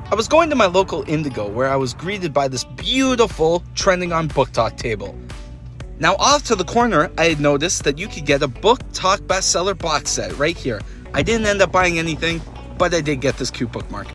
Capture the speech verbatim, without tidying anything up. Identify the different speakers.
Speaker 1: I was going to my local Indigo where I was greeted by this beautiful trending on Book Talk table. Now off to the corner, I had noticed that you could get a Book Talk bestseller box set right here. I didn't end up buying anything, but I did get this cute bookmark.